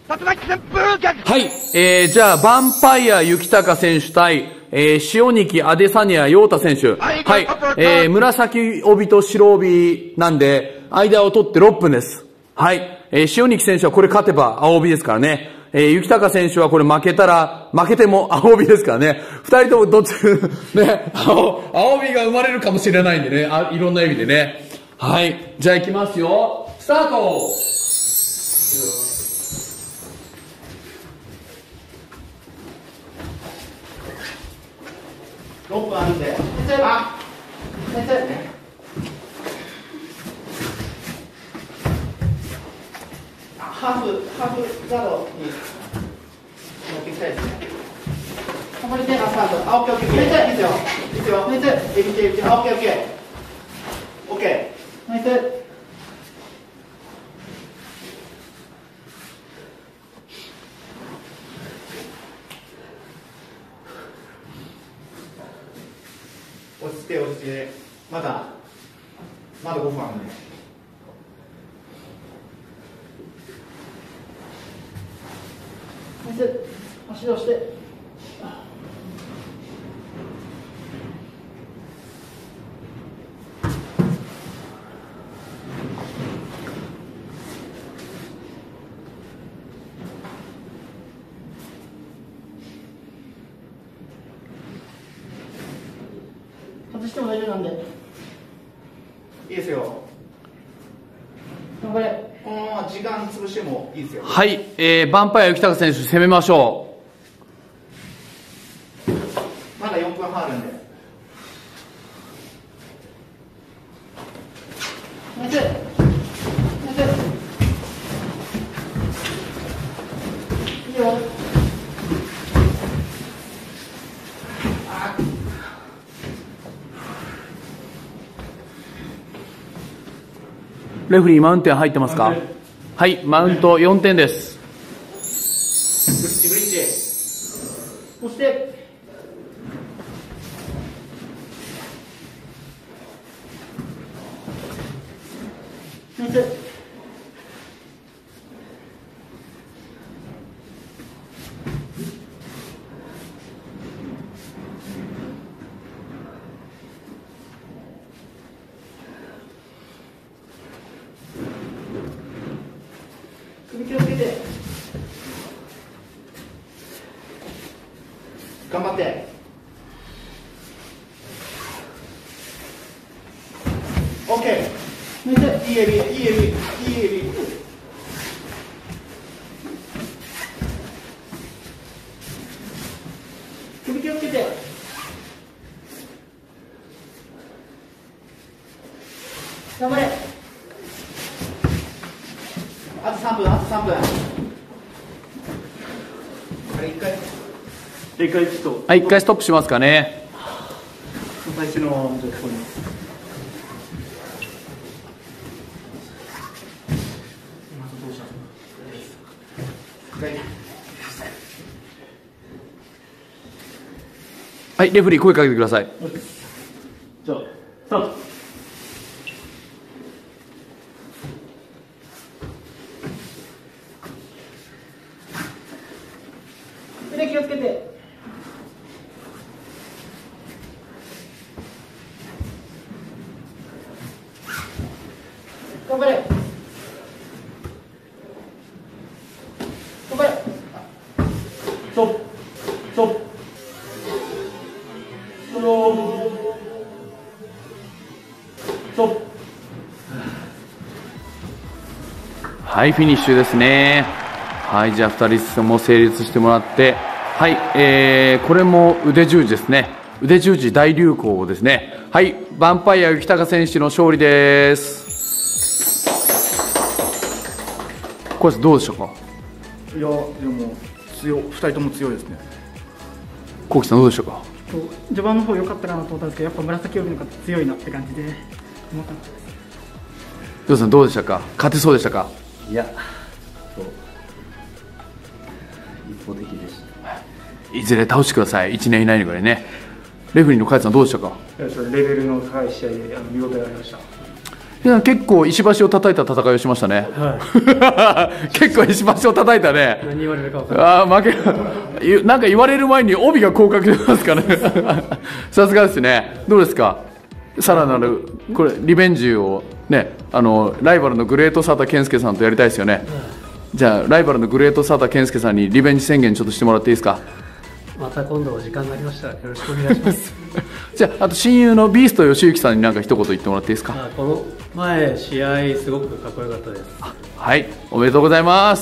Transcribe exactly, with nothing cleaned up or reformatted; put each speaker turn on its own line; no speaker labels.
はい、えー、じゃあ、ヴァンパイア雪高選手対、えー、塩ニキアデサニア陽太選手。はい、えー、紫帯と白帯なんで、間を取ってろっぷんです。はい、えー、塩ニキ選手はこれ勝てば青帯ですからね。えー、雪高選手はこれ負けたら、負けても青帯ですからね。二人ともどっち、ね、青、青帯が生まれるかもしれないんでね、あ、いろんな意味でね。はい、じゃあ行きますよ。スタート。
ろっぷんあるんで。先生、あ、先生ね。ハーフ、ハーフザロに持っていきたいですね。ここに手がスタート。あ、オッケーオッケー。先生、いいですよ。いいですよ。先生、エビテエビテ。あ、オッケーオッケー。オッケー。先生。落ち着け落ち着け。まだまだごふんあるね。先生、足をして。外しても大丈夫なんで。いいですよ。頑張れ。このまま時間潰してもいいですよ。
はい、えー、ヴァンパイア雪高選手攻めましょ
う。まだよんぷんはんあるんで。先生、先生。いいよ。
レフリーマウンテン入ってますか？はい、マウントよんてんです。
ブリッジ。そして。先生。首気をつけて。頑張って。オッケー。先生、いいエビ、いいエビ、いいエビ。首気をつけて。頑張れ。あとさんぷん、あとさんぷん。はい、一回。一回ちょっと。
はい、一回ストップしますかね。
最初の、じゃあ、ここに。
はい、レフリー声かけてください。
じゃあ、スタート。腕気をつけて。頑張れ。頑張れ。ストップ。ストップ。ストップ。
はい、フィニッシュですね。はい、じゃあふたりとも成立してもらって、はい、えー、これも腕十字ですね。腕十字大流行ですね。はい、ヴァンパイア雪高選手の勝利です。これどうでしたか？
いや、でも強い、ふたりとも強いですね。
コウキさんどうでしたか？
序盤の方良かったかなと思ったんですけど、やっぱ紫帯の方が強いなって感じでうまかったです。
りょうさんどうでしたか？勝てそうでしたか？
いや、一方的でした。
いずれ倒してください。いちねん以内にぐらいね。レフェリーの加谷さんどうでしたか？
レベルの高い試合であの見応えがありました。
いや結構石橋を叩いた戦いをしましたね。
は
結構石橋を叩いたね。
何言われるか分からない。
ああ、負け、なんか言われる前に帯が降格してますからね。さすがですね。どうですか、さらなる、これ、リベンジをね、あの、ライバルのグレート佐田健介さんとやりたいですよね。じゃあ、ライバルのグレート佐田健介さんにリベンジ宣言ちょっとしてもらっていいですか。
また今度お時間になりましたらよろしくお願いします。
じゃあ、あと親友のビースト吉行さんに何か一言言ってもらっていいですか。
あこの前、試合すごくかっこよかったです。
はい、おめでとうございます。